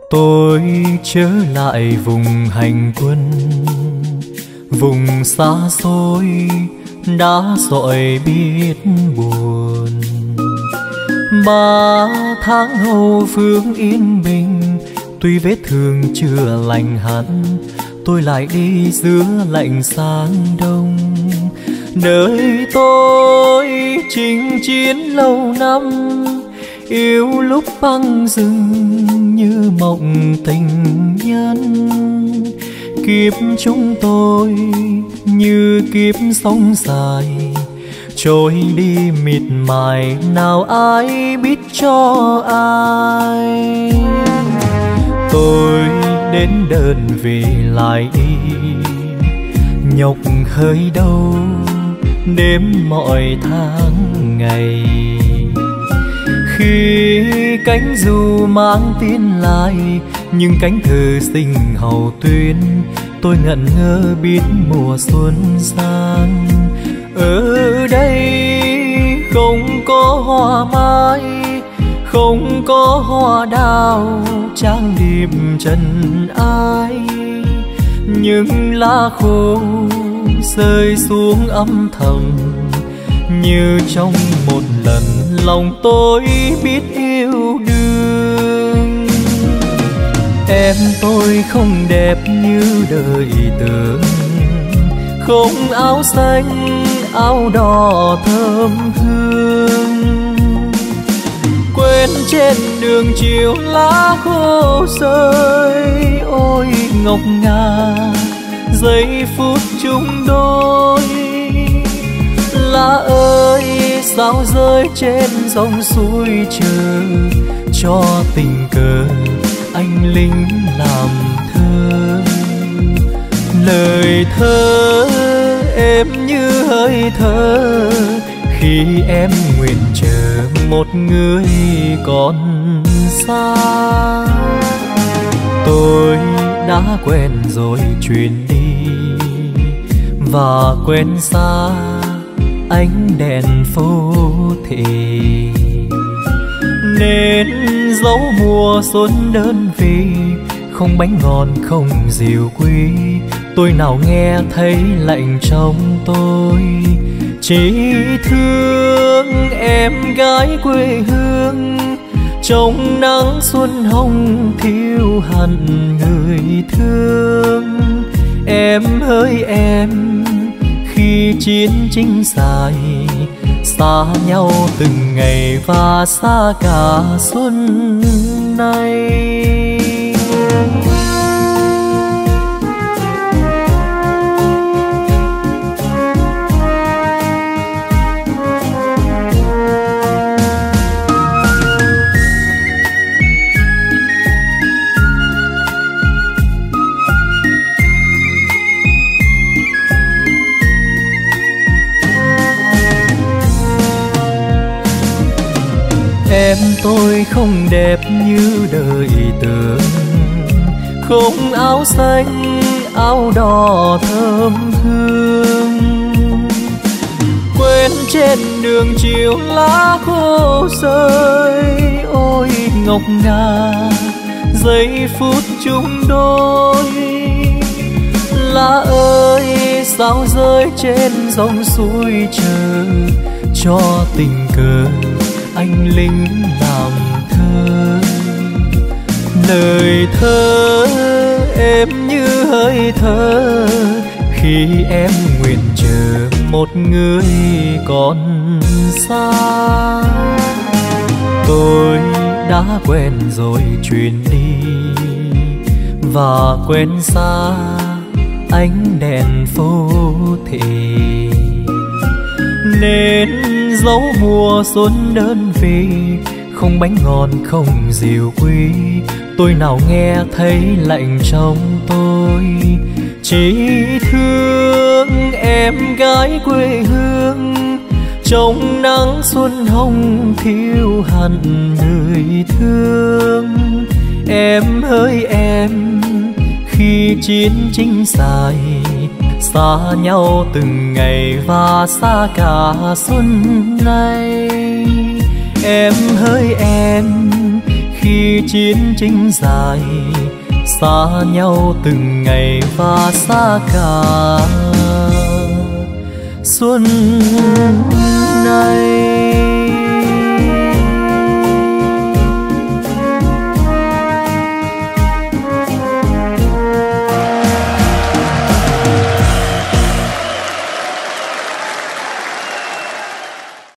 Tôi trở lại vùng hành quân, vùng xa xôi đã dọi biết buồn. 3 tháng hậu phương yên bình, tuy vết thương chưa lành hẳn, tôi lại đi giữa lạnh sáng đông. Đời tôi chinh chiến lâu năm, yêu lúc băng rừng như mộng tình nhân. Kiếp chúng tôi như kiếp sông dài, trôi đi mịt mài, nào ai biết cho ai. Tôi đến đơn vị lại đi, nhọc hơi đâu đếm mọi tháng ngày. Khi cánh dù mang tin lại, nhưng cánh thơ sinh hậu tuyến, tôi ngẩn ngơ biết mùa xuân sang. Ở đây không có hoa mai, không có hoa đào trang điểm trần ai, những lá khô rơi xuống âm thầm, như trong một lần lòng tôi biết yêu đương. Em tôi không đẹp như đời tưởng, không áo xanh áo đỏ thơm hương. Quên trên đường chiều lá khô rơi, ôi ngọc ngà giây phút chung đôi. Lá ơi sao rơi trên dòng suối chờ, cho tình cờ anh lính làm thơ. Lời thơ êm như hơi thở, khi em nguyện chờ một người còn xa. Tôi đã quen rồi chuyển đi, và quen xa ánh đèn phố thị, nên dấu mùa xuân đơn vị, không bánh ngon không rượu quý. Tôi nào nghe thấy lạnh trong tôi, chỉ thương em gái quê hương. Trong nắng xuân hồng thiếu hẳn người thương. Em ơi em, khi chiến tranh dài, xa nhau từng ngày và xa cả xuân nay. Em tôi không đẹp như đời tưởng, không áo xanh áo đỏ thơm hương. Quên trên đường chiều lá khô rơi, ôi ngọc ngà giây phút chung đôi. Lá ơi sao rơi trên dòng suối chờ, cho tình cờ anh lính làm thơ. Lời thơ êm như hơi thở, khi em nguyện chờ một người còn xa. Tôi đã quen rồi chuyển đi, và quen xa ánh đèn phố thị, nên dấu mùa xuân đơn vị, không bánh ngon không rượu quý. Tôi nào nghe thấy lạnh trong tôi, chỉ thương em gái quê hương. Trong nắng xuân hồng thiếu hẳn người thương. Em ơi em, khi chiến tranh dài, xa nhau từng ngày và xa cả xuân nay. Em hỡi em, khi khi chiến tranh dài, xa nhau từng ngày và xa cả. Xuân này